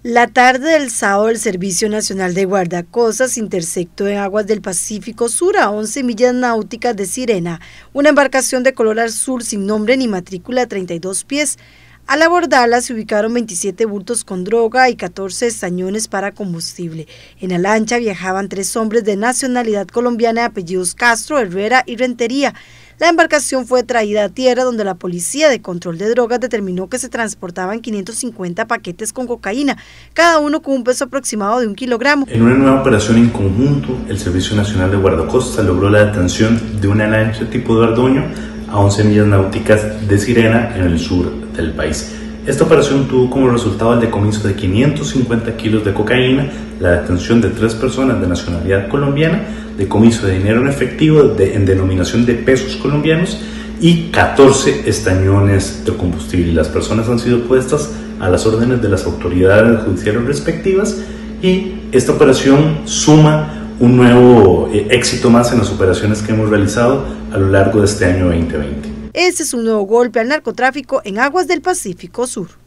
La tarde del sábado, el Servicio Nacional de Guardacostas interceptó en aguas del Pacífico Sur, a 11 millas náuticas de Sirena, una embarcación de color azul sin nombre ni matrícula de 32 pies. Al abordarla se ubicaron 27 bultos con droga y 14 estañones para combustible. En la lancha viajaban 3 hombres de nacionalidad colombiana de apellidos Castro, Herrera y Rentería. La embarcación fue traída a tierra, donde la Policía de Control de Drogas determinó que se transportaban 550 paquetes con cocaína, cada uno con un peso aproximado de 1 kilogramo. En una nueva operación en conjunto, el Servicio Nacional de Guardacostas logró la detención de una lancha tipo de Ardoño a 11 millas náuticas de Sirena, en el sur del país. Esta operación tuvo como resultado el decomiso de 550 kilos de cocaína, la detención de 3 personas de nacionalidad colombiana, decomiso de dinero en efectivo en denominación de pesos colombianos y 14 estañones de combustible. Las personas han sido puestas a las órdenes de las autoridades judiciales respectivas y esta operación suma un nuevo éxito más en las operaciones que hemos realizado a lo largo de este año 2020. Este es un nuevo golpe al narcotráfico en aguas del Pacífico Sur.